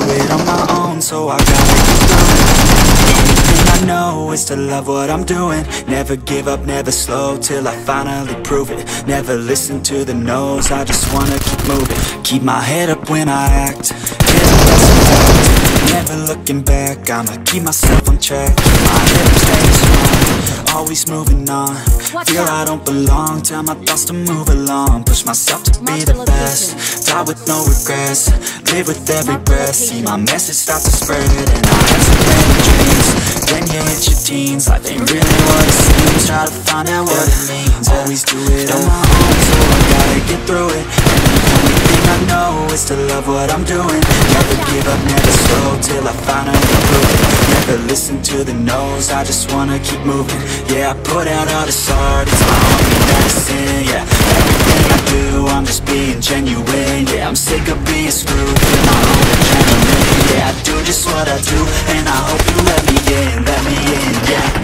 it on my own, so I gotta keep going. The only thing I know is to love what I'm doing. Never give up, never slow, till I finally prove it. Never listen to the no's, I just wanna keep moving. Keep my head up when I act, never looking back. I'ma keep myself on track, keep my head up, staying strong, always moving on. Feel I don't belong, tell my thoughts to move along. Push myself to be the best, die with no regrets, live with every breath. See my message start to spread, and I have so many dreams. Then you hit your teens, life ain't really what it seems. Try to find out what it means, always do it on my own, so I gotta get through it. And the only thing I know is to love what I'm doing. Never give up, never slow, till I finally prove it. Never listen to the no's, I just wanna keep moving. Yeah, I put out all this art, it's my only medicine. Yeah, everything I do, I'm just being genuine. Yeah, I'm sick of being screwed, feel my own adrenaline. Yeah, I do just what I do, and I hope you let me in, yeah.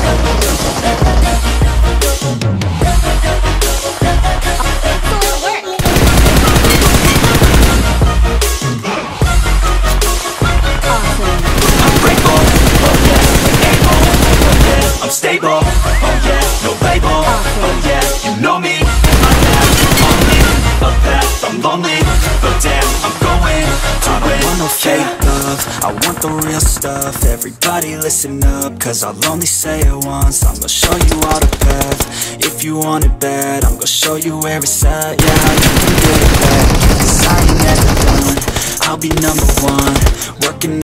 I'm stable, oh yeah, no label, oh yeah, you know me. I have only a path, I'm lonely, but damn, I'm going to win. I don't want no fake love, I want the real stuff. Everybody listen up, cause I'll only say it once. I'm gonna show you all the path, if you want it bad. I'm gonna show you where it's at, yeah, you can get it back. Cause I ain't never done, I'll be number one, working